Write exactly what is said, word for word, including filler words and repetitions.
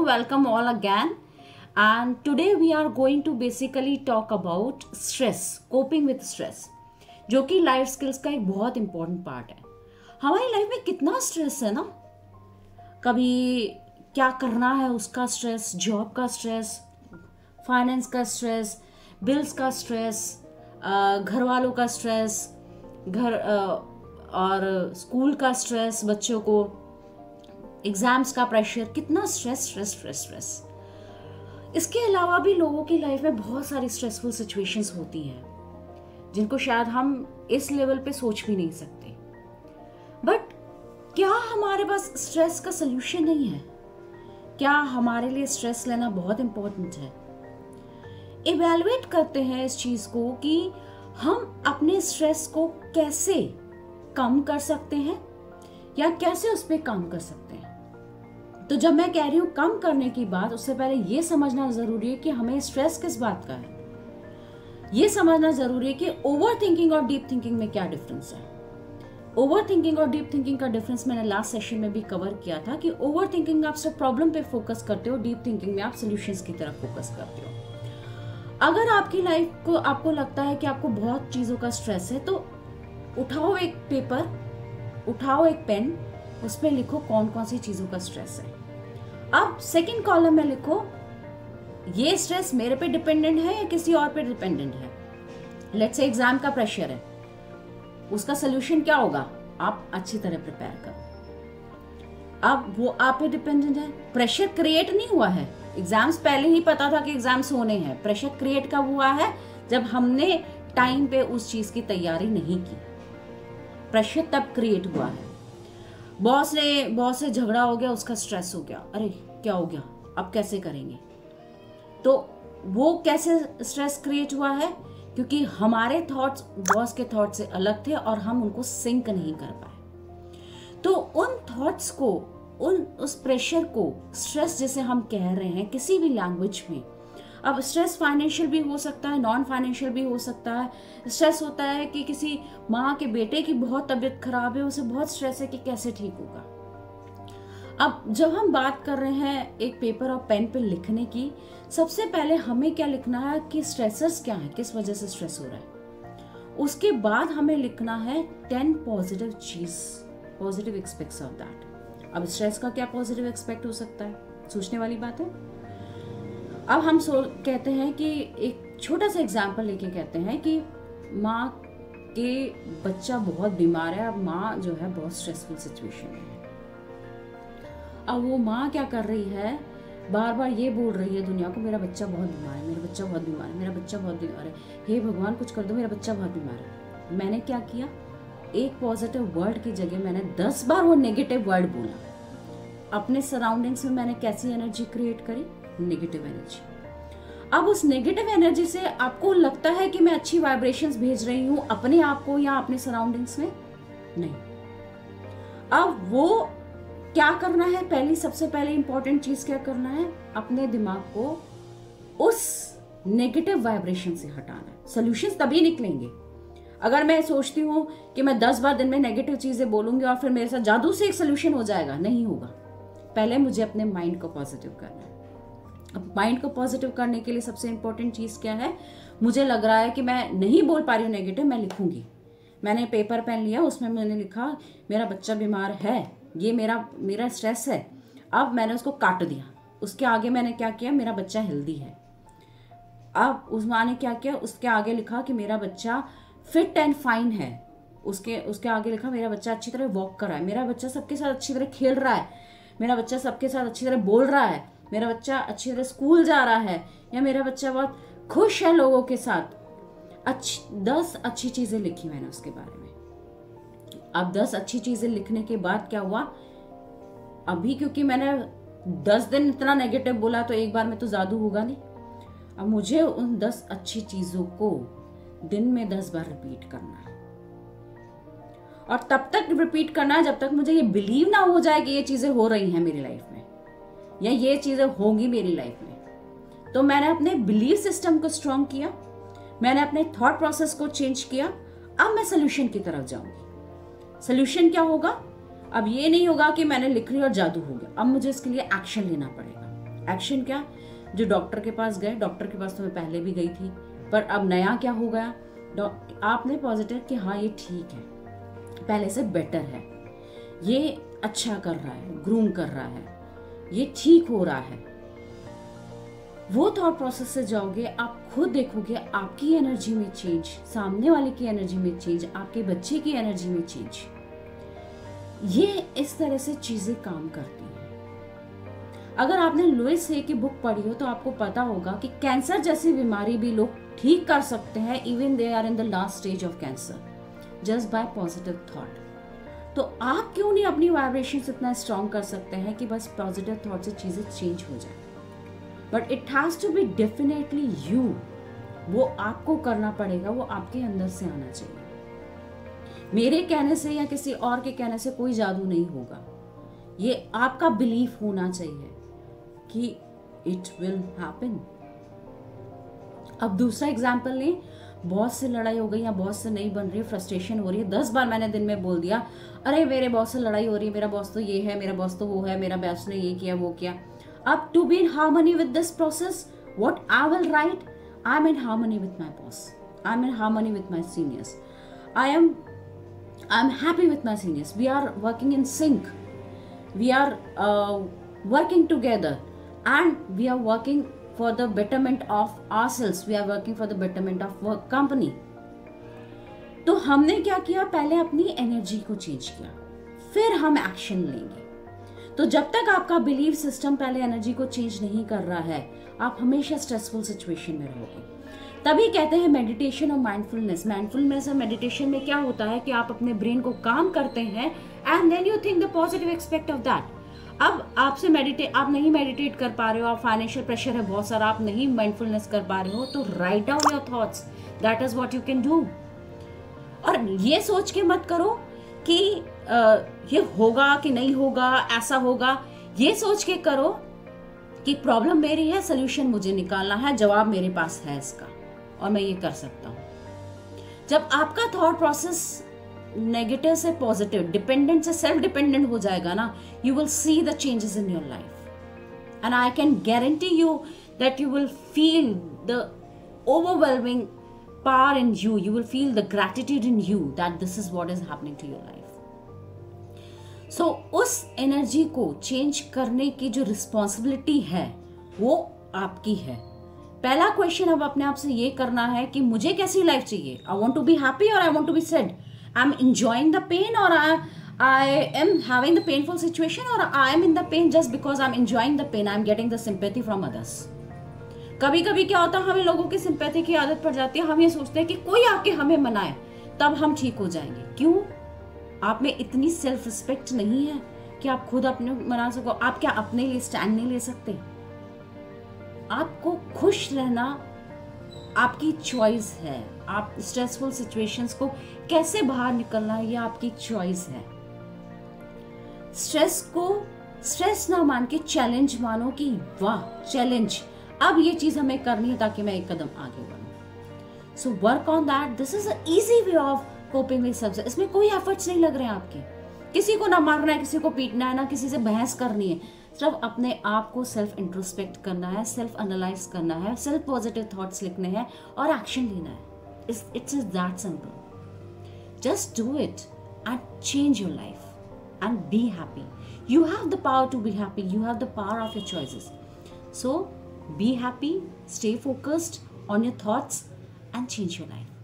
welcome all again. And today we are going to basically talk about stress, coping with stress, जो कि life skills का एक बहुत important part है. हमारी लाइफ में कितना स्ट्रेस है ना, कभी क्या करना है उसका स्ट्रेस, जॉब का स्ट्रेस, फाइनेंस का स्ट्रेस, बिल्स का स्ट्रेस, घर वालों का स्ट्रेस, घर और स्कूल का स्ट्रेस, बच्चों को एग्जाम्स का प्रेशर, कितना स्ट्रेस स्ट्रेस स्ट्रेस स्ट्रेस. इसके अलावा भी लोगों की लाइफ में बहुत सारी स्ट्रेसफुल सिचुएशंस होती हैं जिनको शायद हम इस लेवल पे सोच भी नहीं सकते. बट क्या हमारे पास स्ट्रेस का सलूशन नहीं है? क्या हमारे लिए स्ट्रेस लेना बहुत इंपॉर्टेंट है? इवैल्यूएट करते हैं इस चीज को कि हम अपने स्ट्रेस को कैसे कम कर सकते हैं या कैसे उस पर काम कर सकते हैं. तो जब मैं कह रही हूँ कम करने की बात, उससे पहले ये समझना जरूरी है कि हमें स्ट्रेस किस बात का है. ये समझना जरूरी है कि ओवर थिंकिंग और डीप थिंकिंग में क्या डिफरेंस है. ओवर थिंकिंग और डीप थिंकिंग का डिफरेंस मैंने लास्ट सेशन में भी कवर किया था कि ओवर थिंकिंग आप सिर्फ प्रॉब्लम पे फोकस करते हो, डीप थिंकिंग में आप सोल्यूशंस की तरफ फोकस करते हो. अगर आपकी लाइफ को आपको लगता है कि आपको बहुत चीजों का स्ट्रेस है, तो उठाओ एक पेपर, उठाओ एक पेन, उस पर लिखो कौन कौन सी चीजों का स्ट्रेस है. अब सेकंड कॉलम में लिखो ये स्ट्रेस मेरे पे डिपेंडेंट है या किसी और पे डिपेंडेंट है. लेट्स से एग्जाम का प्रेशर है, उसका सोल्यूशन क्या होगा? आप अच्छी तरह प्रिपेयर करो. अब वो आप पे डिपेंडेंट है, प्रेशर क्रिएट नहीं हुआ है. एग्जाम्स पहले ही पता था कि एग्जाम्स होने हैं. प्रेशर क्रिएट कब हुआ है? जब हमने टाइम पे उस चीज की तैयारी नहीं की. प्रेशर तब क्रिएट हुआ है. बॉस ने बॉस से झगड़ा हो गया, उसका स्ट्रेस हो गया, अरे क्या हो गया, अब कैसे करेंगे. तो वो कैसे स्ट्रेस क्रिएट हुआ है? क्योंकि हमारे थॉट्स बॉस के थॉट से अलग थे और हम उनको सिंक नहीं कर पाए. तो उन थॉट्स को, उन उस प्रेशर को स्ट्रेस जैसे हम कह रहे हैं किसी भी लैंग्वेज में. अब स्ट्रेस फाइनेंशियल भी हो सकता है, नॉन फाइनेंशियल भी हो सकता है. स्ट्रेस होता है कि किसी माँ के बेटे की बहुत तबीयत खराब है, उसे बहुत स्ट्रेस है कि कैसे ठीक होगा. अब जब हम बात कर रहे हैं एक पेपर और पेन पे लिखने की, सबसे पहले हमें क्या लिखना है कि स्ट्रेसर्स क्या है, किस वजह से स्ट्रेस हो रहा है. उसके बाद हमें लिखना है टेन पॉजिटिव चीज, पॉजिटिव एस्पेक्ट्स ऑफ दैट. अब स्ट्रेस का क्या पॉजिटिव एस्पेक्ट हो सकता है, सोचने वाली बात है. अब हम सो कहते हैं कि एक छोटा सा एग्जाम्पल लेके कहते हैं कि माँ के बच्चा बहुत बीमार है. अब माँ जो है बहुत स्ट्रेसफुल सिचुएशन में है. अब वो माँ क्या कर रही है, बार बार ये बोल रही है दुनिया को, मेरा बच्चा बहुत बीमार है, मेरा बच्चा बहुत बीमार है, मेरा बच्चा बहुत बीमार है, हे भगवान कुछ कर दो, मेरा बच्चा बहुत बीमार है. मैंने क्या किया, एक पॉजिटिव वर्ड की जगह मैंने दस बार वो नेगेटिव वर्ड बोला. अपने सराउंडिंग्स में मैंने कैसी एनर्जी क्रिएट करी? Negative energy. अब उस नेगेटिव एनर्जी से आपको लगता है कि मैं अच्छी वाइब्रेशंस भेज रही हूं अपने आप को या अपने सराउंडिंग्स में? नहीं. अब वो क्या करना है, पहली सबसे पहले इंपॉर्टेंट चीज क्या करना है, अपने दिमाग को उस नेगेटिव वाइब्रेशन से हटाना है. सॉल्यूशंस तभी निकलेंगे. अगर मैं सोचती हूं कि मैं दस बार दिन में नेगेटिव चीजें बोलूंगी और फिर मेरे साथ जादू से एक सोल्यूशन हो जाएगा, नहीं होगा. पहले मुझे अपने माइंड को पॉजिटिव करना है. अब माइंड को पॉजिटिव करने के लिए सबसे इंपॉर्टेंट चीज क्या है, मुझे लग रहा है कि मैं नहीं बोल पा रही हूँ नेगेटिव, मैं लिखूंगी. मैंने पेपर पेन लिया, उसमें मैंने लिखा मेरा बच्चा बीमार है, ये मेरा मेरा स्ट्रेस है. अब मैंने उसको काट दिया. उसके आगे मैंने क्या किया, मेरा बच्चा हेल्दी है. अब उस माँ ने क्या किया, उसके आगे लिखा कि मेरा बच्चा फिट एंड फाइन है. उसके उसके आगे लिखा मेरा बच्चा अच्छी तरह वॉक कर रहा है, मेरा बच्चा सबके साथ अच्छी तरह खेल रहा है, मेरा बच्चा सबके साथ अच्छी तरह बोल रहा है, मेरा बच्चा अच्छी तरह स्कूल जा रहा है, या मेरा बच्चा बहुत खुश है लोगों के साथ. अच्छी दस अच्छी चीजें लिखी मैंने उसके बारे में. अब दस अच्छी चीजें लिखने के बाद क्या हुआ, अभी क्योंकि मैंने दस दिन इतना नेगेटिव बोला तो एक बार में तो जादू होगा नहीं. अब मुझे उन दस अच्छी चीजों को दिन में दस बार रिपीट करना है. और तब तक रिपीट करना है जब तक मुझे ये बिलीव ना हो जाए कि ये चीजें हो रही हैं मेरी लाइफ में या ये चीजें होंगी मेरी लाइफ में. तो मैंने अपने बिलीव सिस्टम को स्ट्रॉन्ग किया, मैंने अपने थॉट प्रोसेस को चेंज किया. अब मैं सोल्यूशन की तरफ जाऊंगी. सोल्यूशन क्या होगा? अब ये नहीं होगा कि मैंने लिख लिया और जादू हो गया. अब मुझे इसके लिए एक्शन लेना पड़ेगा. एक्शन क्या? जो डॉक्टर के पास गए, डॉक्टर के पास तो मैं पहले भी गई थी, पर अब नया क्या हो गया? आपने पॉजिटिव कि हाँ ये ठीक है, पहले से बेटर है, ये अच्छा कर रहा है, ग्रूम कर रहा है, ये ठीक हो रहा है, वो थॉट प्रोसेस से जाओगे, आप खुद देखोगे आपकी एनर्जी में चेंज, सामने वाले की एनर्जी में चेंज, आपके बच्चे की एनर्जी में चेंज। ये इस तरह से चीजें काम करती हैं। अगर आपने लुइस हे की बुक पढ़ी हो तो आपको पता होगा कि कैंसर जैसी बीमारी भी लोग ठीक कर सकते हैं, even they are in the last stage of cancer, just by positive thought. तो आप क्यों नहीं अपनी वाइब्रेशंस इतना स्ट्रॉन्ग कर सकते हैं कि बस पॉजिटिव थॉट से चीजें चेंज हो जाए? But it has to be definitely you, वो आपको करना पड़ेगा, वो आपके अंदर से आना चाहिए। मेरे कहने से या किसी और के कहने से कोई जादू नहीं होगा, ये आपका बिलीफ होना चाहिए कि इट विल हैपन। अब दूसरा एग्जाम्पल लें, बॉस से लड़ाई हो गई या बॉस से नहीं बन रही है, फ्रस्ट्रेशन हो रही है, दस बार मैंने दिन में बोल दिया अरे मेरे बॉस से लड़ाई हो रही है, मेरा बॉस तो ये है, मेरा बॉस तो वो है, मेरा बॉस ने ये किया वो किया। अब to be in harmony with this process, what I will right, I am in harmony with my boss, I am in harmony with my seniors, I am I am happy with my seniors, we are working in sync, we are uh, working together and we are working for the betterment of ourselves, we are working for the betterment of work company। तो हमने क्या किया, पहले अपनी energy को change किया, फिर हम एक्शन लेंगे। तो जब तक आपका बिलीफ सिस्टम पहले एनर्जी को चेंज नहीं कर रहा है, आप हमेशा स्ट्रेसफुल सिचुएशन में रहोगे। तभी कहते हैं मेडिटेशन और माइंडफुलनेस। माइंडफुलनेस और मेडिटेशन में क्या होता है कि आप अपने ब्रेन को काम करते हैं and then you think the positive aspect of that. अब आपसे मेडिटेट आप नहीं मेडिटेट कर पा रहे हो, आप फाइनेंशियल प्रेशर है बहुत सारा, आप नहीं माइंडफुलनेस कर पा रहे हो, तो write down your thoughts, that is what you can do. और ये सोच के मत करो कि आ, ये होगा कि नहीं होगा, ऐसा होगा, ये सोच के करो कि प्रॉब्लम मेरी है, सोल्यूशन मुझे निकालना है, जवाब मेरे पास है इसका और मैं ये कर सकता हूं। जब आपका थॉट प्रोसेस नेगेटिव से पॉजिटिव, डिपेंडेंट से सेल्फ डिपेंडेंट हो जाएगा ना, you will see the changes in your life and I can guarantee you that you will feel the overwhelming power in you, you will feel the gratitude in you that this is what is happening to your life. So उस energy को change करने की जो responsibility है वो आपकी है। पहला क्वेश्चन अब अपने आप से ये करना है कि मुझे कैसी लाइफ चाहिए, I want to be happy और I want to be sad, I am enjoying the pain or I, I am having the painful situation or I am in the pain just because I am enjoying the pain, I am getting the sympathy from others। कभी कभी क्या होता है, हमें लोगों की sympathy की आदत पड़ जाती है, हम ये सोचते हैं कि कोई आके हमें मनाए तब हम ठीक हो जाएंगे। क्यों? आप में इतनी सेल्फ रिस्पेक्ट नहीं है कि आप खुद अपने मना सको? आप क्या अपने लिए स्टैंड नहीं ले सकते? आपको खुश रहना आपकी चॉइस है, आप स्ट्रेसफुल सिचुएशंस को कैसे बाहर निकलना है ये आपकी चॉइस है। स्ट्रेस को स्ट्रेस ना मान के चैलेंज मानो कि वाह चैलेंज, अब ये चीज हमें करनी है ताकि मैं एक कदम आगे बढ़ूं। So work on that, this is a easy way of coping with stress. इसमें कोई एफर्ट्स नहीं लग रहे हैं आपके, किसी को ना मारना है, किसी को पीटना है, ना किसी से बहस करनी है, सिर्फ अपने आप को सेल्फ इंट्रोस्पेक्ट करना है, सेल्फ एनालाइज करना है, सेल्फ पॉजिटिव थॉट्स लिखने हैं और एक्शन लेना है। It's is that simple. Just do it and change your life and be happy. You have the power to be happy, you have the power of your choices. So be happy, stay focused on your thoughts and change your life.